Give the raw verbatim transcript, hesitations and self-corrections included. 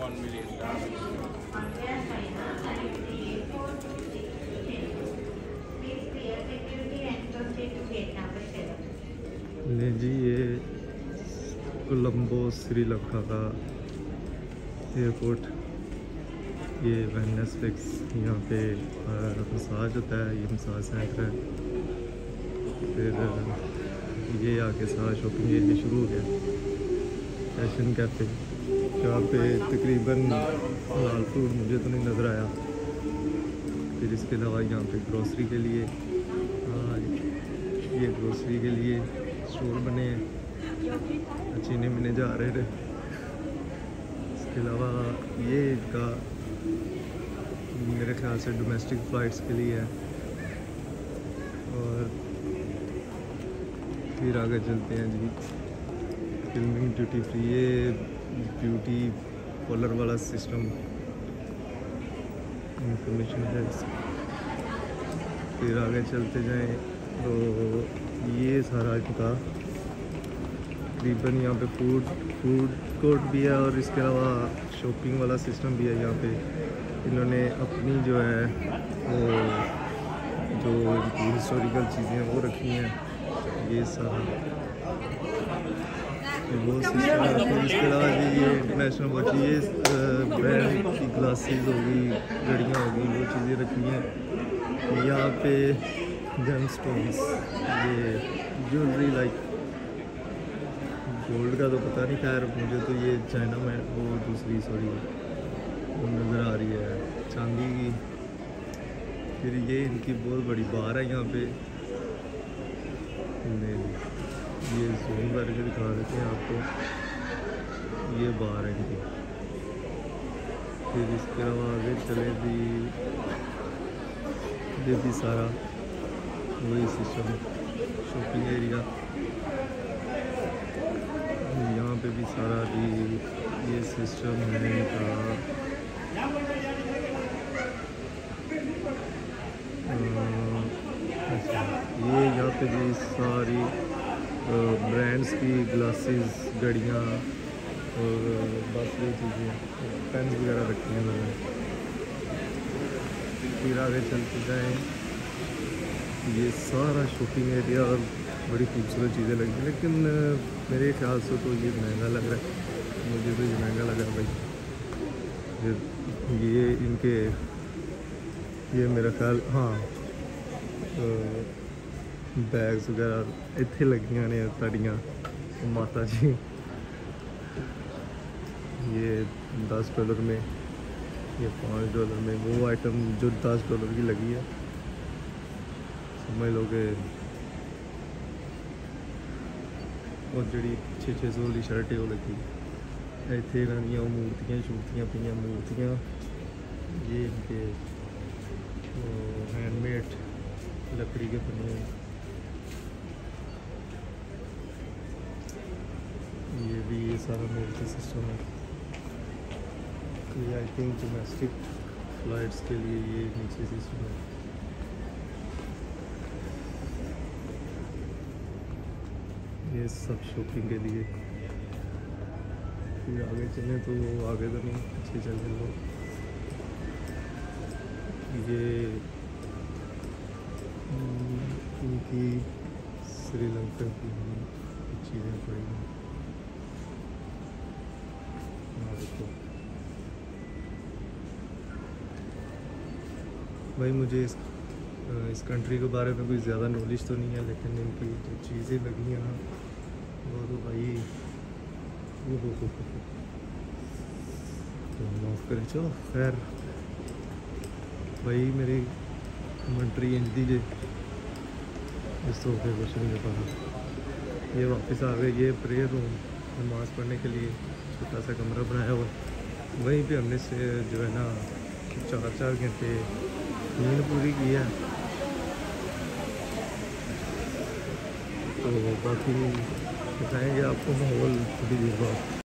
one million dollars. ने जी ये कोलंबो श्रीलंका का एयरपोर्ट, ये वेलनेस फिक्स, यहाँ पे मसाज होता है, ये मसाज सेंटर है। फिर ये आगे सारा शॉपिंग एरिया शुरू हो गया, फैशन कैफे, जहाँ पे तकरीबन लाल फूड मुझे तो नहीं नज़र आया। फिर इसके अलावा यहाँ पे ग्रोसरी के लिए, हाँ ये ग्रोसरी के लिए स्टोर बने हैं, चीने मिने जा रहे थे। इसके अलावा ये इनका मेरे ख्याल से डोमेस्टिक फ़्लाइट्स के लिए है। और फिर आगे चलते हैं जी, फिल्मिंग ड्यूटी फ्री, ये ब्यूटी पार्लर वाला सिस्टम इंफॉर्मेशन है। फिर आगे चलते जाएं तो ये सारा इनका तकरीबन यहाँ पे फूड फूड कोर्ट भी है, और इसके अलावा शॉपिंग वाला सिस्टम भी है। यहाँ पे इन्होंने अपनी जो है वो जो इनकी हिस्टोरिकल चीज़ें वो रखी हैं, ये सारा वो सिस्टम है। फिर इसके अलावा जी ये इंटरनेशनल वॉच, ये ब्रांड की ग्लासेस होगी, घड़ियाँ होगी, वो चीज़ें रखी हैं। यहाँ पे जेम स्टोन्स, ये ज्वेलरी लाइक गोल्ड का तो पता नहीं, खैर मुझे तो ये चाइना में वो दूसरी सॉरी वो नज़र आ रही है चांदी की। फिर ये इनकी बहुत बड़ी बार है यहाँ पे, ये जूम करके दिखा देते हैं आपको, ये बार है इनकी। फिर इसके अलावा आगे चले भी, ये भी सारा वही सिस्टम, शॉपिंग एरिया, यहाँ पे भी सारा भी ये सिस्टम है इनका। अच्छा, ये यहाँ पे भी सारी ब्रांड्स की ग्लासेस, घड़ियाँ और बस ये चीज़ें, पेन वगैरह रखी हैं लोगों ने। फिर आगे चलते जाएँ, ये सारा शॉपिंग एरिया और बड़ी खूबसूरत चीज़ें लगी, लेकिन मेरे ख्याल से तो ये महंगा लग रहा है, मुझे तो ये महंगा लग रहा है भाई। ये इनके ये मेरा ख्याल, हाँ बैग्स वगैरह इतने लगियां ने तड़ियाँ माता जी, ये दस डॉलर में, ये पाँच डॉलर में, वो आइटम जो दस डॉलर की लगी है समझ लो कि, और जी छे छे सौ वाली शर्ट है वो लगी। इतने इन्होंने वो मूर्तियाँ शूर्तियाँ पी मूर्तियाँ, ये इनके हैंडमेड लकड़ी के बने हैं। ये भी ये सारा मूर्ति सिस्टम है। ये आई थिंक डोमेस्टिक फ्लाइट्स के लिए ये नीचे सिस्टम है। ये सब शॉपिंग के लिए। फिर आगे चलें तो आगे तो नहीं, पीछे चल लो। ये इनकी श्रीलंका की चीज़ें पड़ी हैं। भाई मुझे इस इस कंट्री के बारे में कोई ज़्यादा नॉलेज तो नहीं है, लेकिन इनकी जो चीज़ें लगी हैं ना वो तो भाई तो माफ़ करें। चलो खैर भाई, मेरी कमेंट्री इंज दीजिए, इस तो फिर कुछ नहीं कर पा। ये वापस आ गए, ये प्रेयर रूम, नमाज़ पढ़ने के लिए छोटा सा कमरा बनाया हुआ, वहीं पे हमने से जो है ना चार चार घंटे नींद पूरी की है। तो बाकी बताएंगे आपको माहौल थोड़ी देर बाद।